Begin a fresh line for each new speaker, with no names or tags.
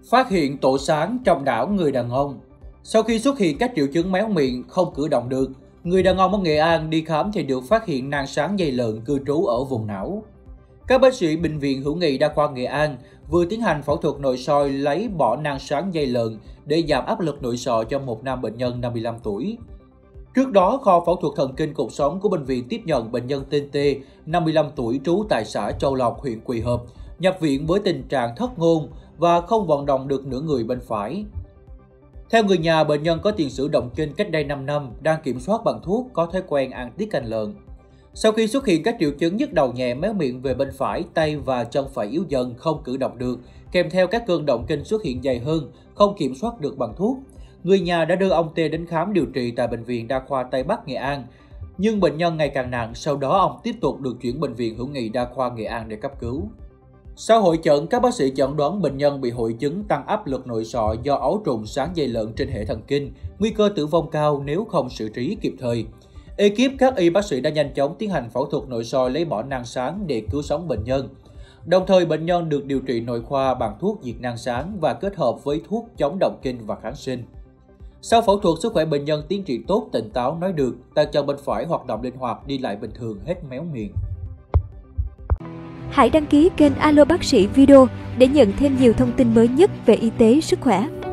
Phát hiện tổ sáng trong não người đàn ông. Sau khi xuất hiện các triệu chứng méo miệng, không cử động được, người đàn ông ở Nghệ An đi khám thì được phát hiện nang sáng dây lợn cư trú ở vùng não. Các bác sĩ Bệnh viện Hữu nghị Đa khoa Nghệ An vừa tiến hành phẫu thuật nội soi lấy bỏ nang sáng dây lợn để giảm áp lực nội sọ cho một nam bệnh nhân 55 tuổi. Trước đó, kho phẫu thuật thần kinh cột sống của bệnh viện tiếp nhận bệnh nhân tên T, 55 tuổi trú tại xã Châu Lộc, huyện Quỳ Hợp, nhập viện với tình trạng thất ngôn và không vận động được nửa người bên phải. Theo người nhà, bệnh nhân có tiền sử động kinh cách đây 5 năm, đang kiểm soát bằng thuốc, có thói quen ăn tiết canh lợn. Sau khi xuất hiện các triệu chứng nhức đầu nhẹ, méo miệng về bên phải, tay và chân phải yếu dần, không cử động được, kèm theo các cơn động kinh xuất hiện dày hơn, không kiểm soát được bằng thuốc. Người nhà đã đưa ông T đến khám điều trị tại Bệnh viện Đa khoa Tây Bắc Nghệ An, nhưng bệnh nhân ngày càng nặng, sau đó ông tiếp tục được chuyển Bệnh viện Hữu nghị Đa khoa Nghệ An để cấp cứu. Sau hội chẩn, các bác sĩ chẩn đoán bệnh nhân bị hội chứng tăng áp lực nội sọ do ấu trùng sáng dây lợn trên hệ thần kinh, nguy cơ tử vong cao nếu không xử trí kịp thời. Ekip các y bác sĩ đã nhanh chóng tiến hành phẫu thuật nội soi lấy bỏ nang sáng để cứu sống bệnh nhân. Đồng thời, bệnh nhân được điều trị nội khoa bằng thuốc diệt nang sáng và kết hợp với thuốc chống động kinh và kháng sinh. Sau phẫu thuật, sức khỏe bệnh nhân tiến triển tốt, tỉnh táo, nói được, tay chân bên phải hoạt động linh hoạt, đi lại bình thường, hết méo miệng.
Hãy đăng ký kênh Alo Bác sĩ Video để nhận thêm nhiều thông tin mới nhất về y tế, sức khỏe.